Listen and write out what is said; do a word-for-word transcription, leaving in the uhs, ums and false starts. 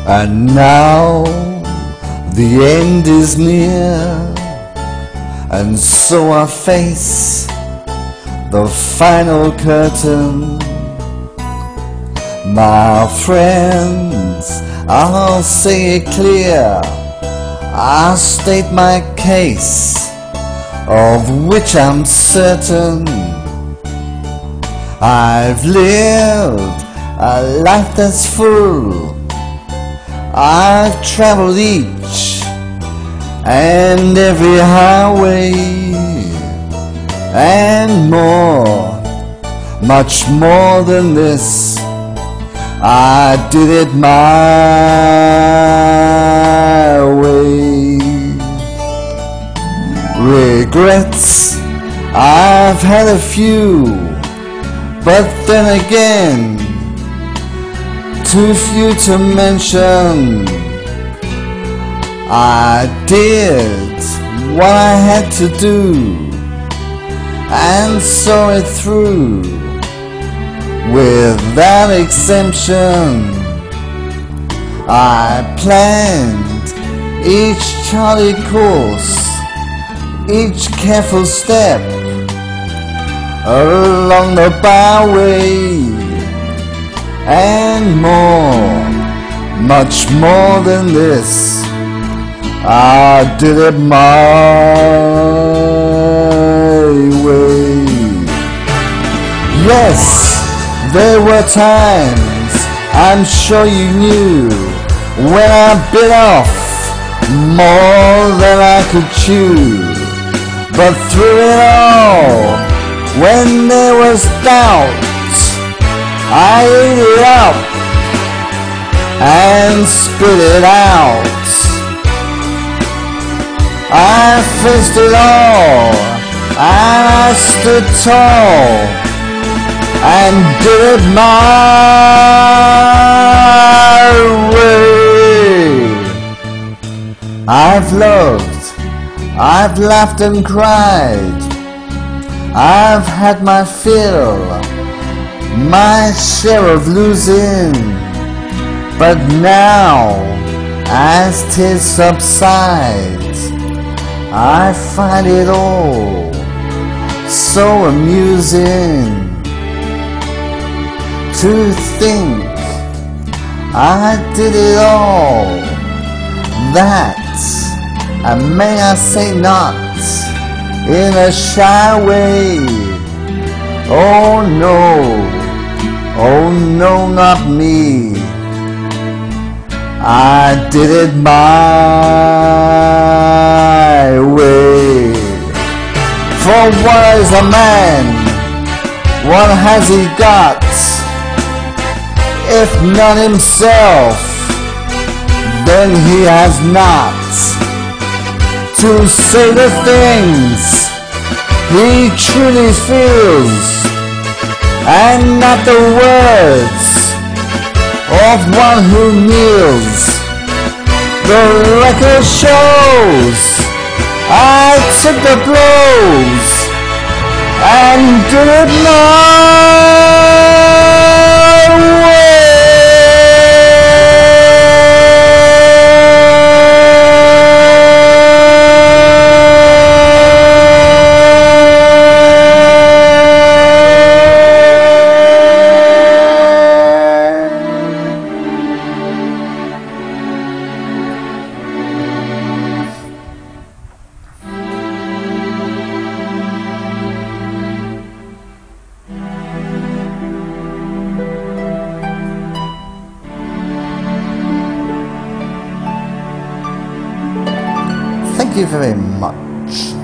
And now the end is near, and so I face the final curtain. My friends, I'll say it clear, I'll state my case, of which I'm certain. I've lived a life that's full, I've traveled each and every highway, and more, much more than this, I did it my way. Regrets, I've had a few, but then again, too few to mention. I did what I had to do, and saw it through without exemption. I planned each charted course, each careful step along the byway, and more, much more than this, I did it my way. Yes, there were times, I'm sure you knew, when I bit off more than I could chew. But through it all, when there was doubt, I ate it up and spit it out. I faced it all, and I stood tall, and did it my way. I've loved, I've laughed and cried, I've had my fill, my share of losing, but now, as tears subside, I find it all so amusing to think I did it all, that, and may I say not, in a shy way. Oh no, oh no, not me, I did it my way. For what is a man? What has he got, if not himself? Then he has not to say the things he truly feels, and not the words of one who kneels. The record shows I took the blows and did it my way. Thank you very much.